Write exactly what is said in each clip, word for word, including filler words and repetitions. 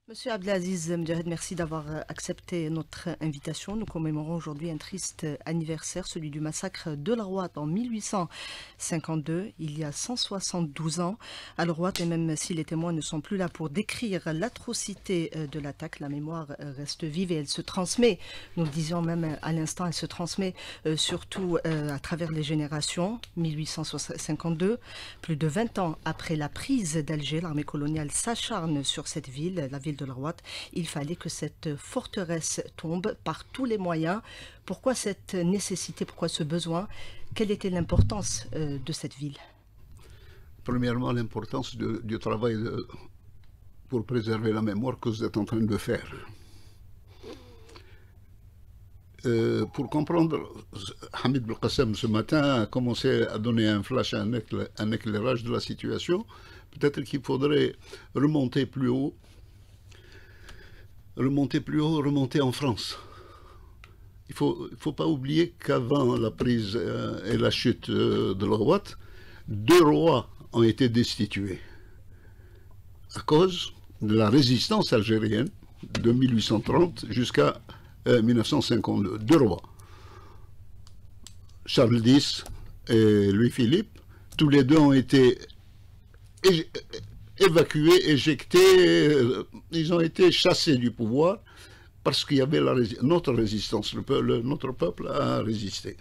Monsieur Abdelaziz Mdjahed, merci d'avoir accepté notre invitation. Nous commémorons aujourd'hui un triste anniversaire, celui du massacre de Al-Rawat en mille huit cent cinquante-deux, il y a cent soixante-douze ans. Al-Rawat, et même si les témoins ne sont plus là pour décrire l'atrocité de l'attaque, la mémoire reste vive et elle se transmet, nous le disions même à l'instant, elle se transmet surtout à travers les générations. mille huit cent cinquante-deux, plus de vingt ans après la prise d'Alger, l'armée coloniale s'acharne sur cette ville, la ville de Al-Rawat. Il fallait que cette forteresse tombe par tous les moyens. Pourquoi cette nécessité, pourquoi ce besoin? Quelle était l'importance euh, de cette ville? Premièrement, l'importance du travail de, pour préserver la mémoire que vous êtes en train de faire. Euh, pour comprendre, Hamid Belkacem ce matin a commencé à donner un flash, un, écla un éclairage de la situation. Peut-être qu'il faudrait remonter plus haut, remonter plus haut, remonter en France. Il ne faut, il faut pas oublier qu'avant la prise euh, et la chute euh, de Al-Rawat, deux rois ont été destitués à cause de la résistance algérienne de mille huit cent trente jusqu'à euh, mille neuf cent cinquante-deux. Deux rois, Charles X et Louis-Philippe, tous les deux ont été évacués, éjectés, ils ont été chassés du pouvoir parce qu'il y avait la rési notre résistance, le peuple, notre peuple a résisté.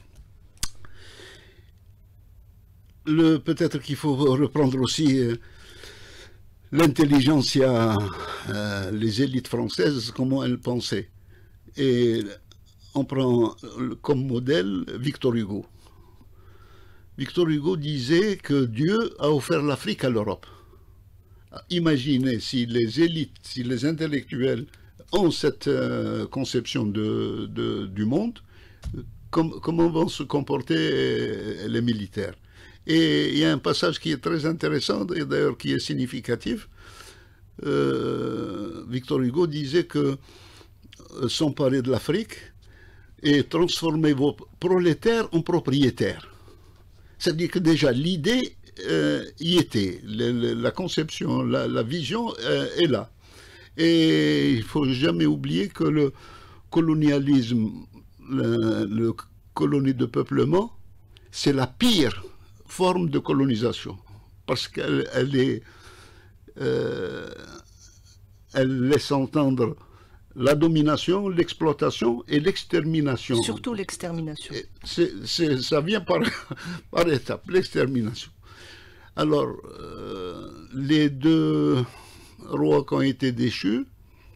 Peut-être qu'il faut reprendre aussi euh, l'intelligentsia, euh, les élites françaises, comment elles pensaient. Et on prend comme modèle Victor Hugo. Victor Hugo disait que Dieu a offert l'Afrique à l'Europe. Imaginez si les élites, si les intellectuels ont cette euh, conception de, de, du monde, com comment vont se comporter euh, les militaires. Et il y a un passage qui est très intéressant, et d'ailleurs qui est significatif. Euh, Victor Hugo disait que euh, s'emparer de l'Afrique et transformer vos prolétaires en propriétaires. C'est-à-dire que déjà l'idée euh, y était, le, le, la conception, la, la vision euh, est là. Et il ne faut jamais oublier que le colonialisme, le, le colonie de peuplement, c'est la pire forme de colonisation, parce qu'elle elle est, euh, elle laisse entendre la domination, l'exploitation et l'extermination. Surtout l'extermination. Ça vient par, par étapes, l'extermination. Alors, euh, les deux rois qui ont été déchus,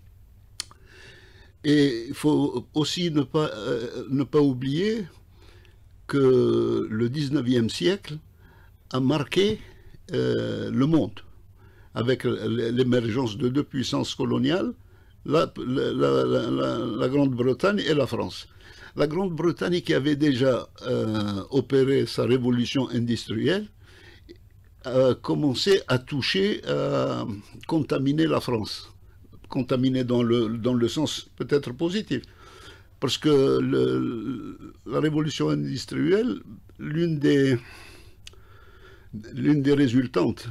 et il faut aussi ne pas, euh, ne pas oublier que le dix-neuvième siècle a marqué euh, le monde, avec l'émergence de deux puissances coloniales, la, la, la, la, la Grande-Bretagne et la France. La Grande-Bretagne qui avait déjà euh, opéré sa révolution industrielle a commencé à toucher, à contaminer la France, contaminer dans le, dans le sens peut-être positif. Parce que le, la révolution industrielle, l'une des, l'une des résultantes,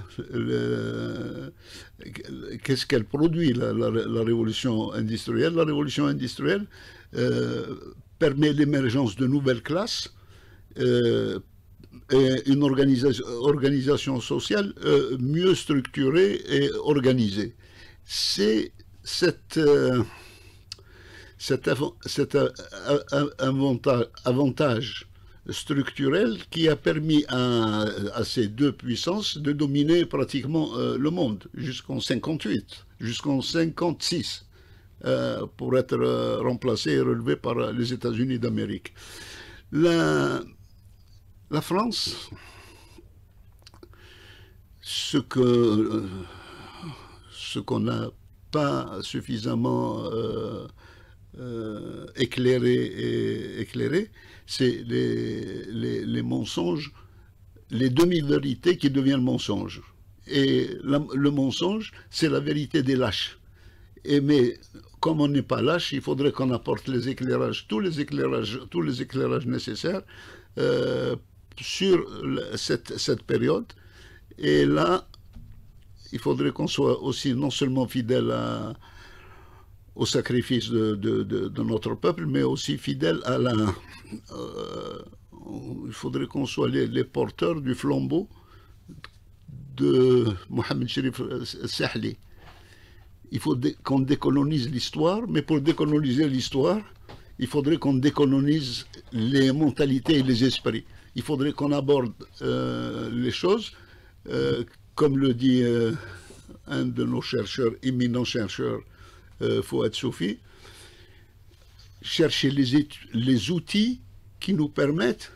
qu'est-ce qu'elle produit, la, la, la révolution industrielle? La révolution industrielle euh, permet l'émergence de nouvelles classes euh, et une organisation, organisation sociale euh, mieux structurée et organisée. C'est cette... Euh, Cet, av cet avantage, avantage structurel qui a permis à, à ces deux puissances de dominer pratiquement euh, le monde jusqu'en cinquante-huit, jusqu'en cinquante-six, euh, pour être euh, remplacé et relevé par les États-Unis d'Amérique. La, la France, ce que euh, ce qu'on n'a pas suffisamment euh, Euh, éclairé et éclairé, c'est les, les, les mensonges, les demi-vérités qui deviennent mensonges. Et la, le mensonge, c'est la vérité des lâches. Et mais comme on n'est pas lâche, il faudrait qu'on apporte les éclairages, tous les éclairages, tous les éclairages nécessaires euh, sur cette, cette période. Et là, il faudrait qu'on soit aussi non seulement fidèle à, au sacrifice de, de, de, de notre peuple, mais aussi fidèle à la... Euh, il faudrait qu'on soit les, les porteurs du flambeau de Mohamed Cherif Sahli. Il faut dé, qu'on décolonise l'histoire, mais pour décoloniser l'histoire, il faudrait qu'on décolonise les mentalités et les esprits. Il faudrait qu'on aborde euh, les choses, euh, comme le dit euh, un de nos chercheurs, éminents chercheurs, euh, Fouad Soufi, chercher les, les outils qui nous permettent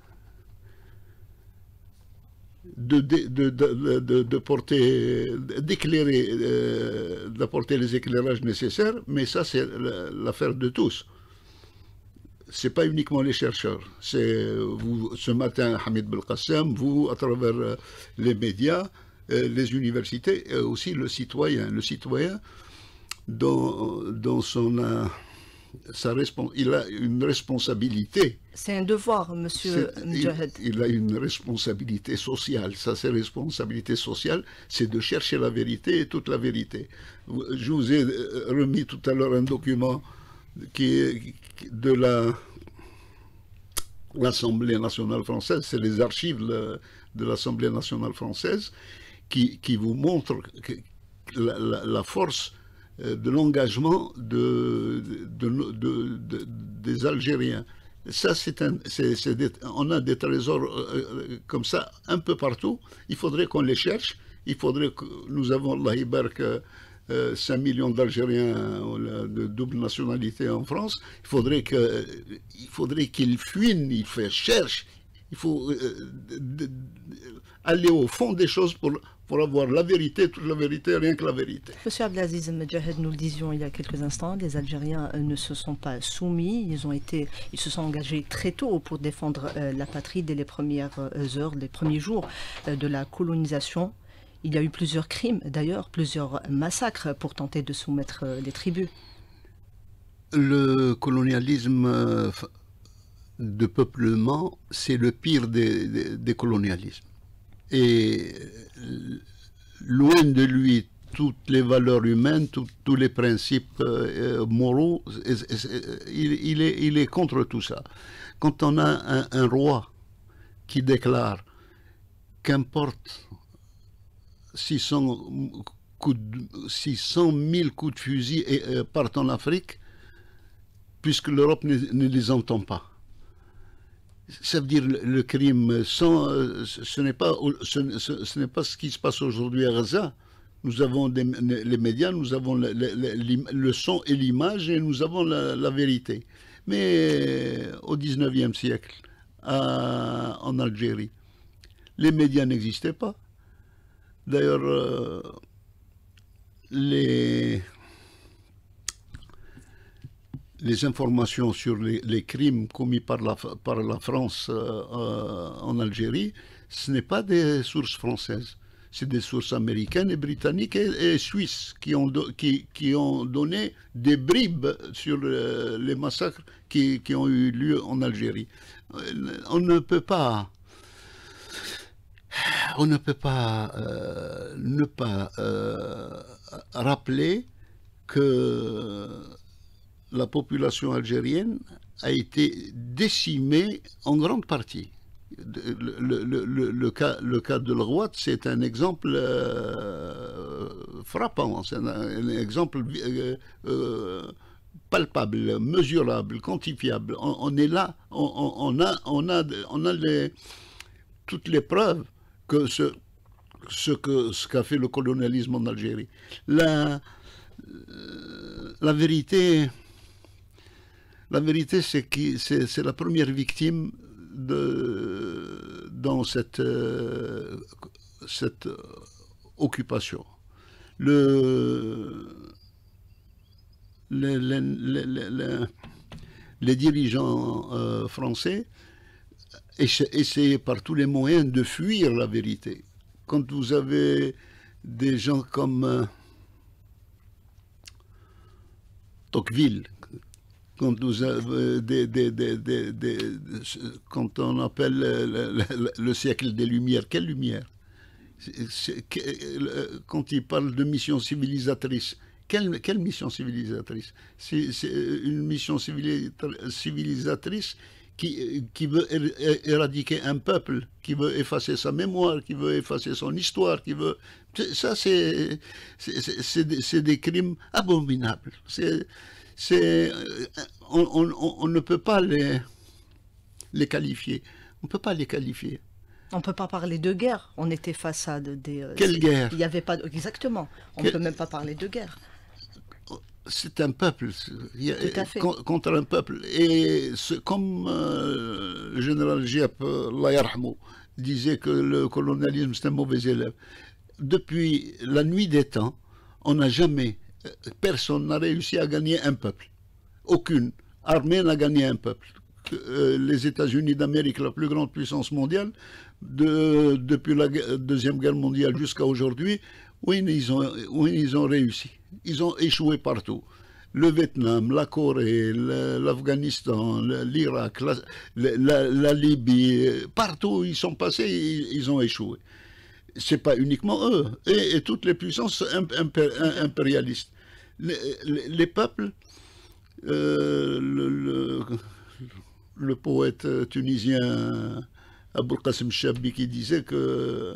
de, de, de, de, de porter, d'éclairer, euh, d'apporter les éclairages nécessaires, mais ça c'est l'affaire de tous. C'est pas uniquement les chercheurs. C'est vous, ce matin, Hamid Belkacem, vous, à travers euh, les médias, euh, les universités, et aussi le citoyen. Le citoyen, dans, dans son, euh, sa il a une responsabilité. C'est un devoir, monsieur Mjahed. Il, il a une responsabilité sociale. Ça, c'est responsabilité sociale, c'est de chercher la vérité et toute la vérité. Je vous ai remis tout à l'heure un document qui est de la l'Assemblée nationale française, c'est les archives de l'Assemblée nationale française qui, qui vous montrent que la, la, la force de l'engagement de, de, de, de, de, des Algériens. Ça, c'est un, c'est, c'est des, on a des trésors euh, comme ça un peu partout. Il faudrait qu'on les cherche. Il faudrait que nous avons, Allah Ibarak, Euh, cinq millions d'Algériens de double nationalité en France. Il faudrait que, il faudrait qu'ils fuient, ils cherchent. Il faut euh, de, de, aller au fond des choses pour, pour avoir la vérité, toute la vérité, rien que la vérité. Monsieur Abdelaziz Mjahed, nous le disions il y a quelques instants, les Algériens ne se sont pas soumis, ils, ont été, ils se sont engagés très tôt pour défendre euh, la patrie dès les premières heures, les premiers jours euh, de la colonisation. Il y a eu plusieurs crimes, d'ailleurs, plusieurs massacres pour tenter de soumettre les tribus. Le colonialisme de peuplement, c'est le pire des, des, des colonialismes. Et loin de lui, toutes les valeurs humaines, tout, tous les principes euh, moraux, il, il, est, il est contre tout ça. Quand on a un, un roi qui déclare qu'importe six cent mille coups de fusil et, euh, partent en Afrique, puisque l'Europe ne, ne les entend pas. Ça veut dire le, le crime, sans, euh, ce n'est pas, ce, ce, ce n'est pas ce qui se passe aujourd'hui à Gaza. Nous avons des, les médias, nous avons le, le, le son et l'image, et nous avons la, la vérité. Mais au dix-neuvième siècle, à, en Algérie, les médias n'existaient pas. D'ailleurs, euh, les, les informations sur les, les crimes commis par la, par la France euh, euh, en Algérie, ce n'est pas des sources françaises, c'est des sources américaines et britanniques et, et suisses qui ont, do, qui, qui ont donné des bribes sur euh, les massacres qui, qui ont eu lieu en Algérie. On ne peut pas... On ne peut pas euh, ne pas euh, rappeler que la population algérienne a été décimée en grande partie. Le, le, le, le, cas, le cas de l'Rouat, c'est un exemple euh, frappant, c'est un, un exemple euh, euh, palpable, mesurable, quantifiable. On, on est là, on, on a, on a, on a les, toutes les preuves que ce, ce que ce qu'a fait le colonialisme en Algérie. La, la vérité, la vérité, c'est que c'est la première victime de, dans cette, euh, cette occupation. Le, les, les, les, les, les dirigeants euh, français essayer par tous les moyens de fuir la vérité. Quand vous avez des gens comme euh, Tocqueville, quand, vous avez des, des, des, des, des, quand on appelle le, le, le siècle des Lumières, quelle lumière? Quand il parle de mission civilisatrice, quelle, quelle mission civilisatrice? C'est une mission civilisatrice qui, qui veut éradiquer un peuple, qui veut effacer sa mémoire, qui veut effacer son histoire, qui veut... Ça, c'est des, des crimes abominables. C'est, on, on, on ne peut pas les, les qualifier. On ne peut pas les qualifier. On ne peut pas parler de guerre. On était face à des... Quelle guerre? Il n'y avait pas... Exactement. On ne peut même pas parler de guerre. C'est un peuple, Tout à fait. contre un peuple. Et comme euh, le général Giap, Allah yarhamou, disait que le colonialisme c'est un mauvais élève, depuis la nuit des temps, on n'a jamais, personne n'a réussi à gagner un peuple. Aucune armée n'a gagné un peuple. Euh, les États-Unis d'Amérique, la plus grande puissance mondiale, de, depuis la Deuxième Guerre mondiale jusqu'à aujourd'hui, oui, ils ont, oui, ils ont réussi. Ils ont échoué partout. Le Vietnam, la Corée, l'Afghanistan, l'Irak, la, la, la Libye, partout où ils sont passés, ils, ils ont échoué. Ce n'est pas uniquement eux, et, et toutes les puissances impé, impérialistes. Les, les, les peuples, euh, le, le, le poète tunisien Abou Qasim Chabi qui disait que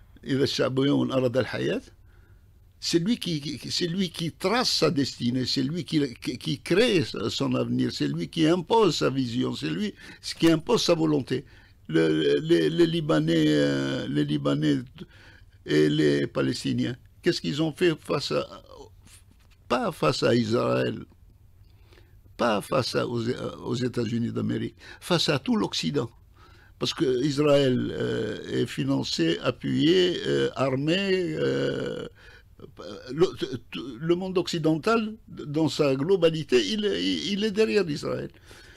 c'est lui qui, c'est lui qui trace sa destinée, c'est lui qui, qui, qui crée son avenir, c'est lui qui impose sa vision, c'est lui qui impose sa volonté. Le, les, les, Libanais, les Libanais et les Palestiniens, qu'est-ce qu'ils ont fait face à, pas face à Israël, pas face à, aux, aux États-Unis d'Amérique, face à tout l'Occident. Parce qu'Israël euh, est financé, appuyé, euh, armé. Euh, le, le monde occidental, dans sa globalité, il est, il est derrière Israël.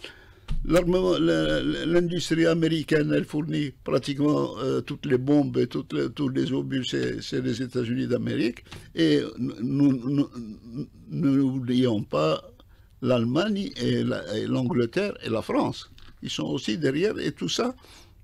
L'industrie américaine, elle fournit pratiquement euh, toutes les bombes et toutes les, tous les obus, c'est les États-Unis d'Amérique. Et nous n'oublions pas l'Allemagne et l'Angleterre et la France. Ils sont aussi derrière, et tout ça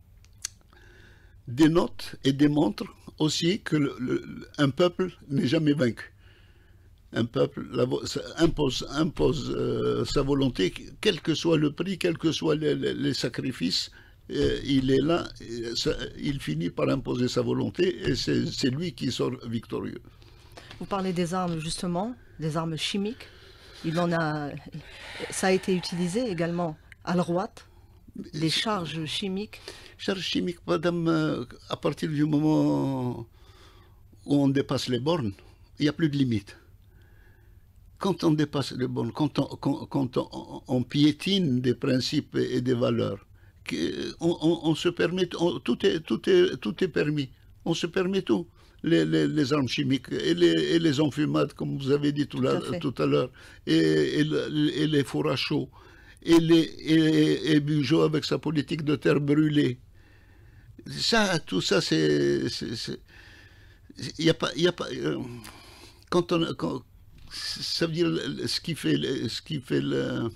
dénote et démontre aussi que le, le, un peuple n'est jamais vaincu. Un peuple la, impose, impose euh, sa volonté, quel que soit le prix, quels que soient les, les, les sacrifices, euh, il est là, ça, il finit par imposer sa volonté, et c'est lui qui sort victorieux. Vous parlez des armes, justement, des armes chimiques. Il en a, ça a été utilisé également à Al-Rawat. Les charges chimiques. Charges chimiques, madame, à partir du moment où on dépasse les bornes, il n'y a plus de limite. Quand on dépasse les bornes, quand on, quand, quand on, on piétine des principes et des valeurs, on, on, on se permet, on, tout, est, tout, est, tout est permis. On se permet tout. Les, les, les armes chimiques et les, et les enfumades, comme vous avez dit tout, tout à l'heure, et, et, et les fours à chaud. Et, les, et, et Bugeaud avec sa politique de terre brûlée. Ça, tout ça, c'est... Il n'y a pas... Y a pas euh, quand on... Quand, ça veut dire ce qui fait, ce qui fait le,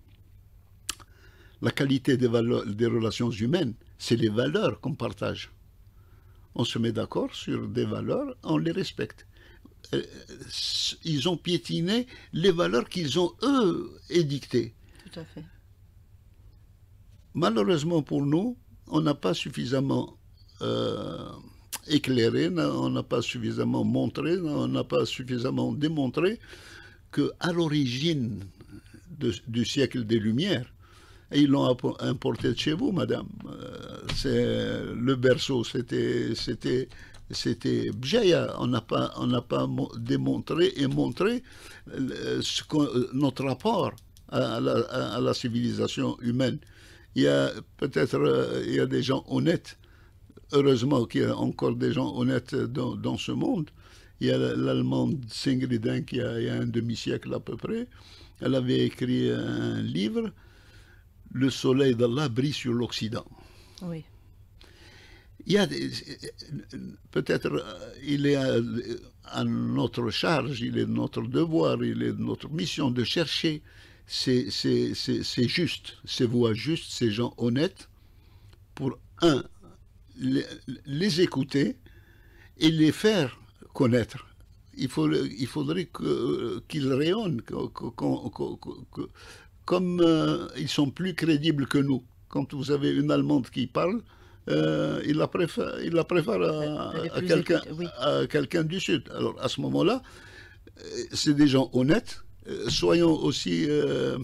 la qualité des, valeurs, des relations humaines, c'est les valeurs qu'on partage. On se met d'accord sur des valeurs, on les respecte. Ils ont piétiné les valeurs qu'ils ont, eux, édictées. Tout à fait. Malheureusement pour nous, on n'a pas suffisamment euh, éclairé, on n'a pas suffisamment montré, on n'a pas suffisamment démontré qu'à l'origine du siècle des Lumières, et ils l'ont importé de chez vous, madame, euh, le berceau, c'était c'était Bjaya. On n'a pas, on n'a pas démontré et montré ce notre rapport à la, à la civilisation humaine. Il y a peut-être euh, il y a des gens honnêtes, heureusement qu'il y a encore des gens honnêtes dans, dans ce monde. Il y a l'Allemande Singridin qui a, il y a un demi-siècle à peu près, elle avait écrit un livre, Le soleil d'Allah brille sur l'Occident. Oui. Il y a peut-être il est à, à notre charge, il est de notre devoir, il est de notre mission de chercher ces, ces, ces, ces justes, ces voix justes, ces gens honnêtes, pour un, les, les écouter et les faire connaître. Il, faut, il faudrait qu'ils rayonnent, que, que, que, que, comme euh, ils sont plus crédibles que nous. Quand vous avez une Allemande qui parle, euh, il la préfère, il la préfère à, à quelqu'un oui. quelqu'un du Sud. Alors à ce moment-là, c'est des gens honnêtes. Soyons aussi... Euh,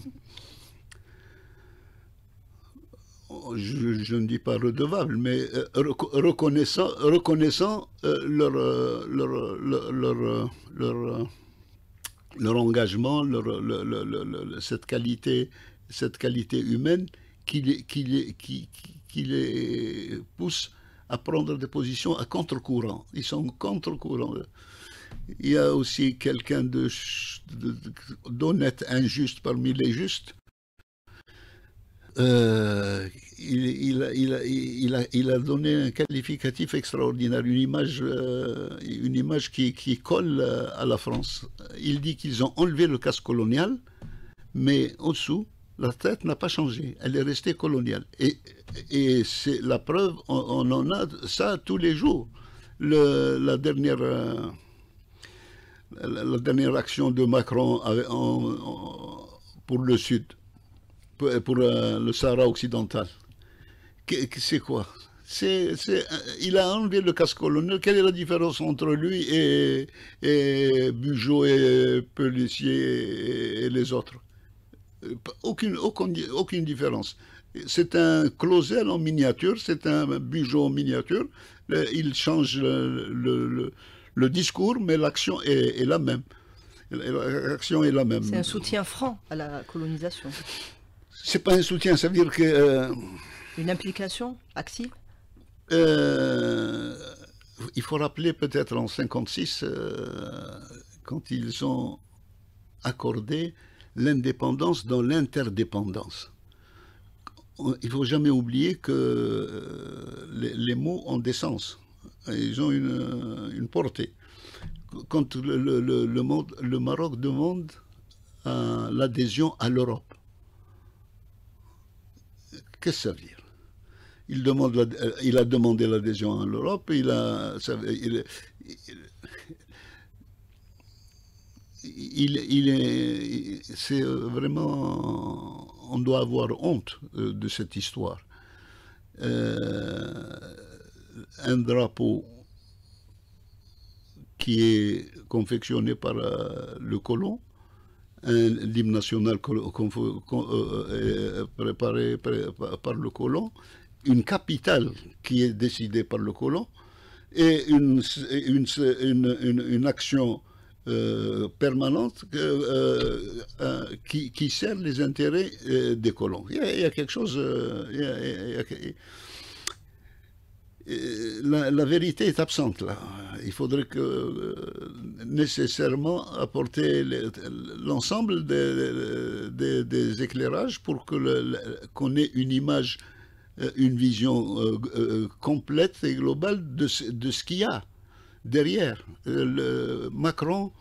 Je, je ne dis pas redevable, mais euh, reconnaissant, reconnaissant euh, leur, euh, leur, leur, leur, leur, leur engagement, leur, leur, leur, leur, cette, qualité, cette qualité humaine qui les, qui, les, qui, qui les pousse à prendre des positions à contre-courant. Ils sont contre-courant. Il y a aussi quelqu'un de, de, d'honnête, injuste parmi les justes. Euh, il, il, a, il, a, il, a, il a donné un qualificatif extraordinaire, une image, euh, une image qui, qui colle à la France. Il dit qu'ils ont enlevé le casque colonial, mais au-dessous, la tête n'a pas changé, elle est restée coloniale. Et, et c'est la preuve, on, on en a ça tous les jours. Le, la, dernière, euh, la, la dernière action de Macron en, en, pour le Sud, pour euh, le Sahara occidental. C'est quoi? C'est, c'est, il a enlevé le casque colonial. Quelle est la différence entre lui et, et Bugeaud et Pélissier et, et les autres? Aucune, aucune, aucune différence. C'est un Clausel en miniature, c'est un Bugeaud en miniature. Il change le, le, le, le discours, mais l'action est, est la même. L'action est la même. C'est un soutien franc à la colonisation. C'est pas un soutien, ça veut dire que... Euh, Une implication active euh, il faut rappeler peut-être en cinquante-six, euh, quand ils ont accordé l'indépendance dans l'interdépendance. Il ne faut jamais oublier que euh, les, les mots ont des sens. Ils ont une, une portée. Quand le, le, le, le, monde, le Maroc demande euh, l'adhésion à l'Europe, qu'est-ce que ça veut dire? Il, demande la, il a demandé l'adhésion à l'Europe, il a... Ça, il, il, il est... C'est vraiment... On doit avoir honte de cette histoire. Euh, un drapeau qui est confectionné par euh, le colon, l'hymne national préparé par le colon, une capitale qui est décidée par le colon, et une, une, une, une, une action euh, permanente euh, euh, qui, qui sert les intérêts euh, des colons. Il y, a, il y a quelque chose... Euh, il y a, il y a, La, la vérité est absente là. Il faudrait que euh, nécessairement apporter l'ensemble des, des, des éclairages pour que le, qu'on ait une image, une vision euh, euh, complète et globale de, de ce qu'il y a derrière. Le Macron,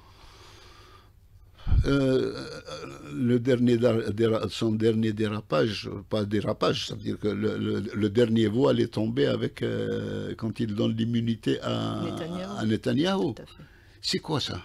Euh, le dernier, son dernier dérapage, pas dérapage, ça veut dire que le, le, le dernier voile est tombé avec, euh, quand il donne l'immunité à Netanyahou. À Netanyahou. C'est quoi ça?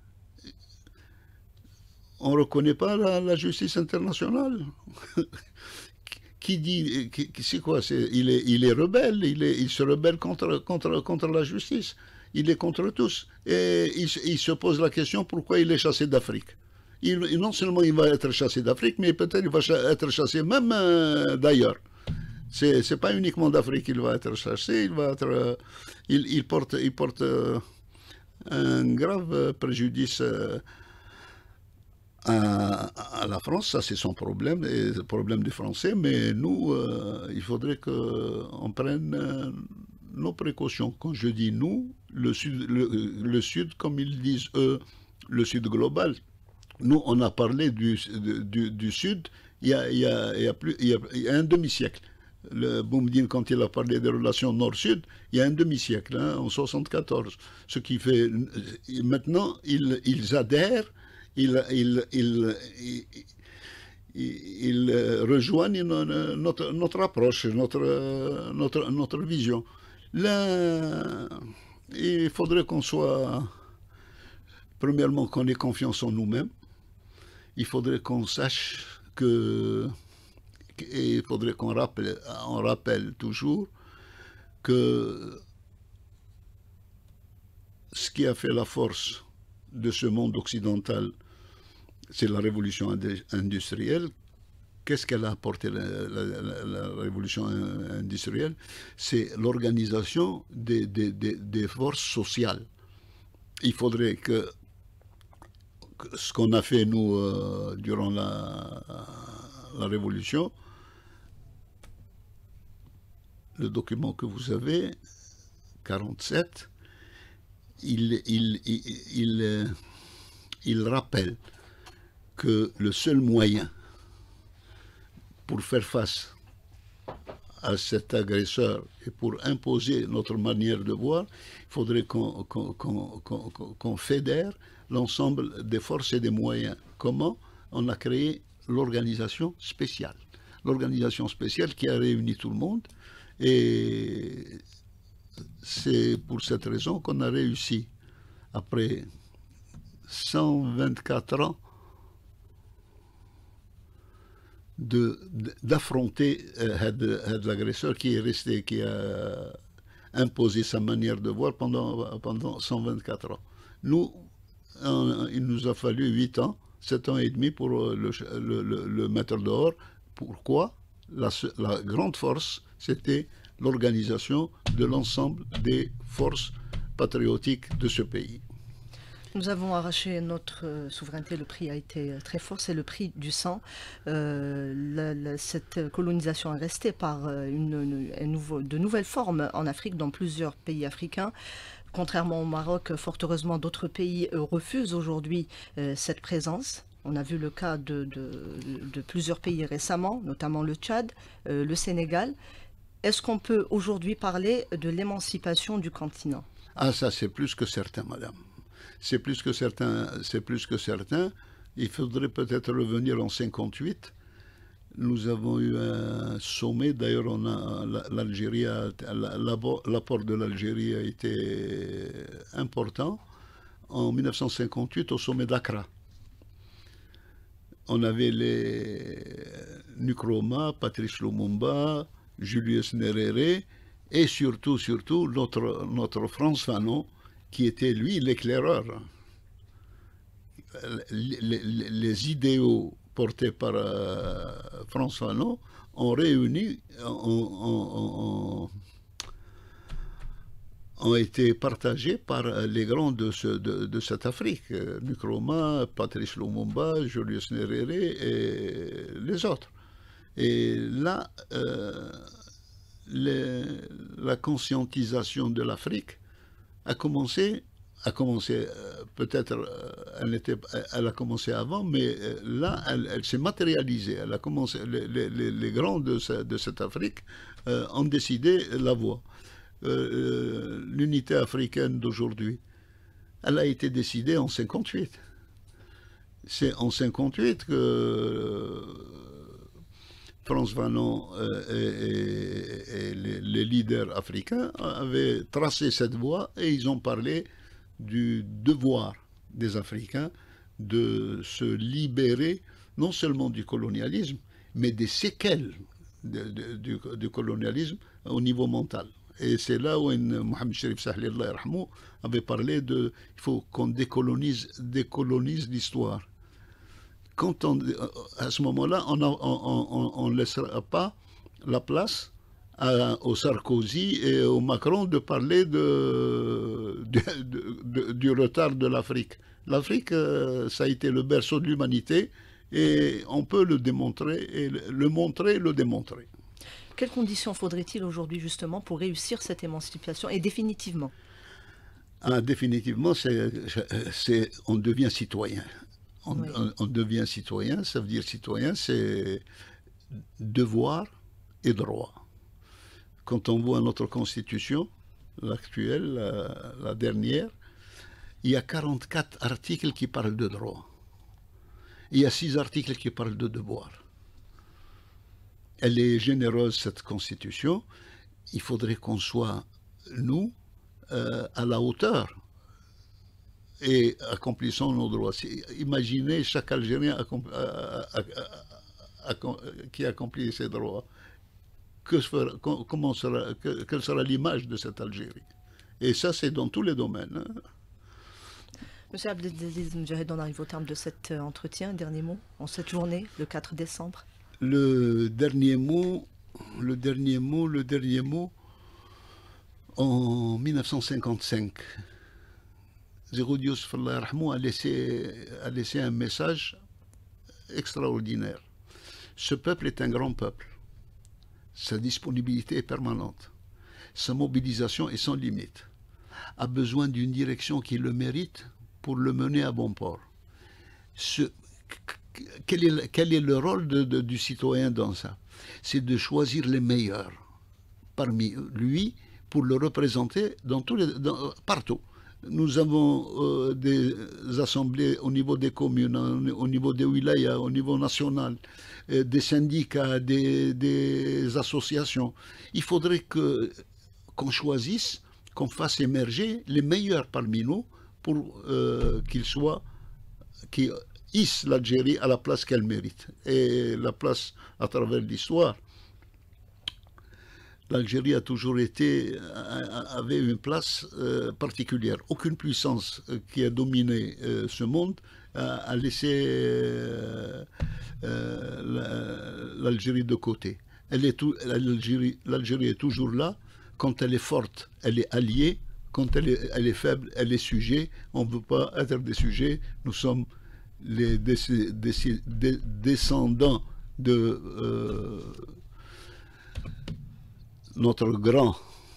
On ne reconnaît pas la, la justice internationale? Qui dit, c'est quoi? Est, il, est, il est rebelle, il, est, il se rebelle contre, contre, contre la justice. Il est contre tous. Et il, il se pose la question pourquoi il est chassé d'Afrique. Il, non seulement il va être chassé d'Afrique, mais peut-être il va être chassé même euh, d'ailleurs. Ce n'est pas uniquement d'Afrique qu'il va être chassé, il, va être, euh, il, il porte, il porte euh, un grave préjudice euh, à, à la France. Ça, c'est son problème, et le problème des Français. Mais nous, euh, il faudrait qu'on prenne... Euh, nos précautions. Quand je dis nous, le Sud, le, le Sud, comme ils disent eux, le Sud global. Nous, on a parlé du, du, du Sud il y a, il y a, il y a, plus, il y a, il y a un demi-siècle. Le Boumediene, quand il a parlé des relations Nord-Sud, il y a un demi-siècle, hein, en soixante-quatorze. Ce qui fait... Maintenant, ils, ils adhèrent, ils... ils, ils, ils ils rejoignent notre, notre approche, notre, notre, notre vision. La, il faudrait qu'on soit, premièrement, qu'on ait confiance en nous-mêmes. Il faudrait qu'on sache que, et il faudrait qu'on rappelle, on rappelle toujours que ce qui a fait la force de ce monde occidental, c'est la révolution industrielle. Qu'est-ce qu'elle a apporté, la, la, la, la révolution industrielle? C'est l'organisation des, des, des, des forces sociales. Il faudrait que, que ce qu'on a fait, nous, euh, durant la, la révolution, le document que vous avez, quarante-sept, il, il, il, il, il rappelle que le seul moyen pour faire face à cet agresseur et pour imposer notre manière de voir, il faudrait qu'on qu'on, qu'on, qu'on, qu'on fédère l'ensemble des forces et des moyens. Comment? On a créé l'organisation spéciale. L'organisation spéciale qui a réuni tout le monde, et c'est pour cette raison qu'on a réussi, après cent vingt-quatre ans, d'affronter euh, l'agresseur qui est resté, qui a imposé sa manière de voir pendant, pendant cent vingt-quatre ans. Nous, on, il nous a fallu huit ans, sept ans et demi pour le, le, le, le mettre dehors. Pourquoi? La, la grande force, c'était l'organisation de l'ensemble des forces patriotiques de ce pays. Nous avons arraché notre souveraineté, le prix a été très fort, c'est le prix du sang. Euh, la, la, cette colonisation est restée par une, une, un nouveau, de nouvelles formes en Afrique, dans plusieurs pays africains. Contrairement au Maroc, fort heureusement, d'autres pays euh, refusent aujourd'hui euh, cette présence. On a vu le cas de, de, de plusieurs pays récemment, notamment le Tchad, euh, le Sénégal. Est-ce qu'on peut aujourd'hui parler de l'émancipation du continent? Ah, ça c'est plus que certain, madame. C'est plus que certain, c'est plus que certain. Il faudrait peut-être revenir en cinquante-huit. Nous avons eu un sommet, d'ailleurs on a l'Algérie, l'apport de l'Algérie a été important. En mille neuf cent cinquante-huit, au sommet d'Accra. On avait les Nkrumah, Patrice Lumumba, Julius Nyerere, et surtout, surtout, notre, notre Frantz Fanon, qui était, lui, l'éclaireur. Les, les, les idéaux portés par euh, Frantz Fanon ont réuni, ont, ont, ont été partagés par les grands de, ce, de, de cette Afrique. Nkrumah, Patrice Lumumba, Julius Nyerere et les autres. Et là, euh, les, la conscientisation de l'Afrique a commencé, a commencé euh, peut-être, euh, elle, elle a commencé avant, mais euh, là, elle, elle s'est matérialisée. Elle a commencé, les, les, les grands de, ce, de cette Afrique euh, ont décidé la voie. Euh, L'unité africaine d'aujourd'hui, elle a été décidée en cinquante-huit. C'est en cinquante-huit que euh, Frantz Fanon euh, et, et, et les, les leaders africains avaient tracé cette voie et ils ont parlé du devoir des Africains de se libérer non seulement du colonialisme, mais des séquelles de, de, du, du colonialisme au niveau mental. Et c'est là où Mohamed Cherif Sahli avait parlé de il faut qu'on décolonise, décolonise l'histoire. Quand on, à ce moment-là, on ne laissera pas la place à, au Sarkozy et au Macron de parler de, de, de, de, du retard de l'Afrique. L'Afrique, ça a été le berceau de l'humanité et on peut le démontrer, et le montrer, le démontrer. Quelles conditions faudrait-il aujourd'hui justement pour réussir cette émancipation et définitivement? Ah, définitivement, c'est on devient citoyen. On, oui. on, on devient citoyen, ça veut dire citoyen, c'est devoir et droit. Quand on voit notre constitution, l'actuelle, la, la dernière, il y a quarante-quatre articles qui parlent de droit. Il y a six articles qui parlent de devoir. Elle est généreuse, cette constitution. Il faudrait qu'on soit, nous, euh, à la hauteur et accomplissant nos droits. Imaginez chaque Algérien accompli, a, a, a, a, qui accomplit ses droits. Que fera, comment sera, que, quelle sera l'image de cette Algérie? Et ça, c'est dans tous les domaines. Hein. Monsieur Abdelaziz Mjahid, on arrive au terme de cet entretien. Un dernier mot en cette journée, le quatre décembre. Le dernier mot, le dernier mot, le dernier mot, en mille neuf cent cinquante-cinq, Zeroud Youssef a laissé, a laissé un message extraordinaire. Ce peuple est un grand peuple. Sa disponibilité est permanente. Sa mobilisation est sans limite. A besoin d'une direction qui le mérite pour le mener à bon port. Ce, quel, est, quel est le rôle de, de, du citoyen dans ça? C'est de choisir les meilleurs parmi lui pour le représenter dans tous les, dans, partout. Nous avons euh, des assemblées au niveau des communes, au niveau des wilayas, au niveau national, euh, des syndicats, des, des associations. Il faudrait que, qu'on choisisse, qu'on fasse émerger les meilleurs parmi nous pour euh, qu'ils soient, qui hissent l'Algérie à la place qu'elle mérite. Et la place à travers l'histoire. L'Algérie a toujours été, avait une place euh, particulière. Aucune puissance euh, qui a dominé euh, ce monde a, a laissé euh, euh, l'Algérie de côté. L'Algérie est toujours là. Quand elle est forte, elle est alliée. Quand elle est, elle est faible, elle est sujet. On ne veut pas être des sujets. Nous sommes les des, des, des, descendants de... Euh, notre grand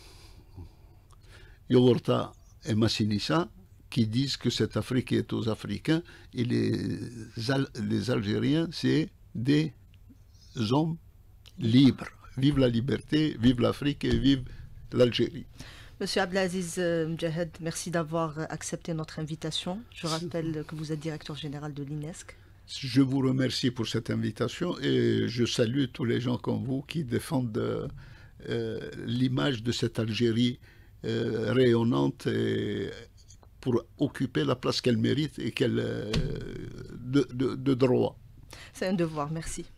Yaourta et Massinissa qui disent que cette Afrique est aux Africains et les, Al les Algériens, c'est des hommes libres. Vive la liberté, vive l'Afrique et vive l'Algérie. Monsieur Abdelaziz Mjahid, merci d'avoir accepté notre invitation. Je rappelle que vous êtes directeur général de l'INESC. Je vous remercie pour cette invitation et je salue tous les gens comme vous qui défendent euh, Euh, l'image de cette Algérie euh, rayonnante et pour occuper la place qu'elle mérite et qu'elle euh, de, de, de droit. C'est un devoir, merci.